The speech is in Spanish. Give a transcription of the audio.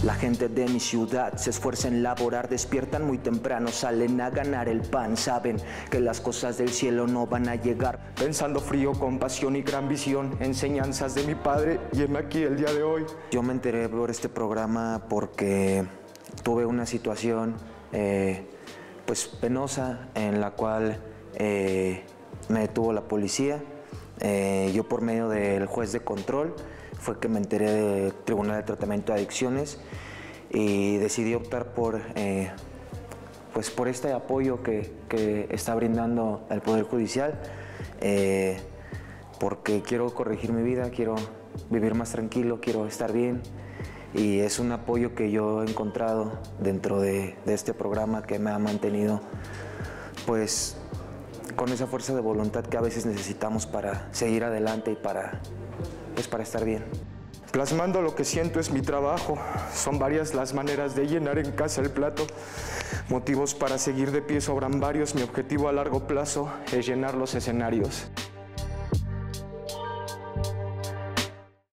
La gente de mi ciudad se esfuerza en laborar, despiertan muy temprano, salen a ganar el pan, saben que las cosas del cielo no van a llegar. Pensando frío, con pasión y gran visión, enseñanzas de mi padre, y heme aquí el día de hoy. Yo me enteré por este programa porque tuve una situación pues penosa en la cual me detuvo la policía. Yo por medio del juez de control fue que me enteré del Tribunal de Tratamiento de Adicciones y decidí optar por este apoyo que está brindando el Poder Judicial, porque quiero corregir mi vida, quiero vivir más tranquilo, quiero estar bien, y es un apoyo que yo he encontrado dentro de este programa que me ha mantenido pues con esa fuerza de voluntad que a veces necesitamos para seguir adelante y para estar bien. Plasmando lo que siento es mi trabajo. Son varias las maneras de llenar en casa el plato. Motivos para seguir de pie sobran varios. Mi objetivo a largo plazo es llenar los escenarios.